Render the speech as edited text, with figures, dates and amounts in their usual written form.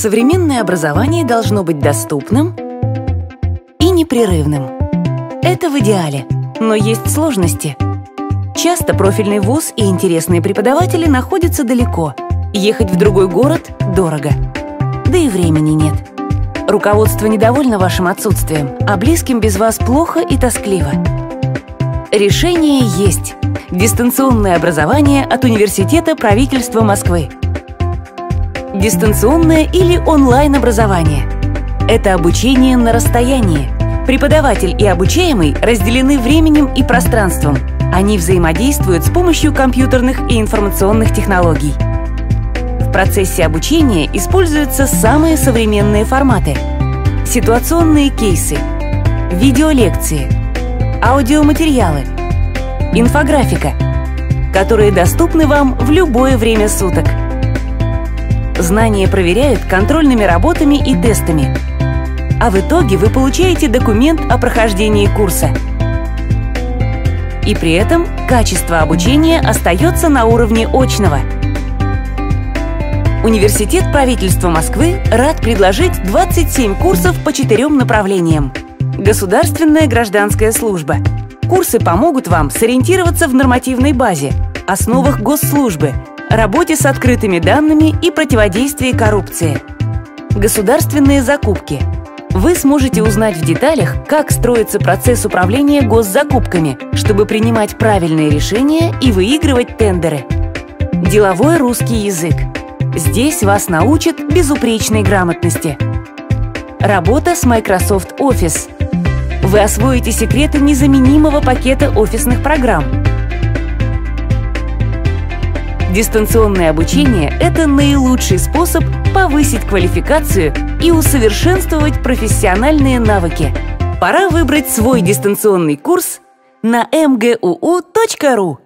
Современное образование должно быть доступным и непрерывным. Это в идеале, но есть сложности. Часто профильный вуз и интересные преподаватели находятся далеко. Ехать в другой город дорого. Да и времени нет. Руководство недовольно вашим отсутствием, а близким без вас плохо и тоскливо. Решение есть. Дистанционное образование от Университета правительства Москвы. Дистанционное или онлайн-образование. Это обучение на расстоянии. Преподаватель и обучаемый разделены временем и пространством. Они взаимодействуют с помощью компьютерных и информационных технологий. В процессе обучения используются самые современные форматы: ситуационные кейсы, видеолекции, аудиоматериалы, инфографика, которые доступны вам в любое время суток. Знания проверяют контрольными работами и тестами, а в итоге вы получаете документ о прохождении курса. И при этом качество обучения остается на уровне очного. Университет правительства Москвы рад предложить 27 курсов по 4 направлениям. Государственная гражданская служба. Курсы помогут вам сориентироваться в нормативной базе, основах госслужбы, работе с открытыми данными и противодействии коррупции. Государственные закупки. Вы сможете узнать в деталях, как строится процесс управления госзакупками, чтобы принимать правильные решения и выигрывать тендеры. Деловой русский язык. Здесь вас научат безупречной грамотности. Работа с Microsoft Office. Вы освоите секреты незаменимого пакета офисных программ. Дистанционное обучение – это наилучший способ повысить квалификацию и усовершенствовать профессиональные навыки. Пора выбрать свой дистанционный курс на mguu.ru.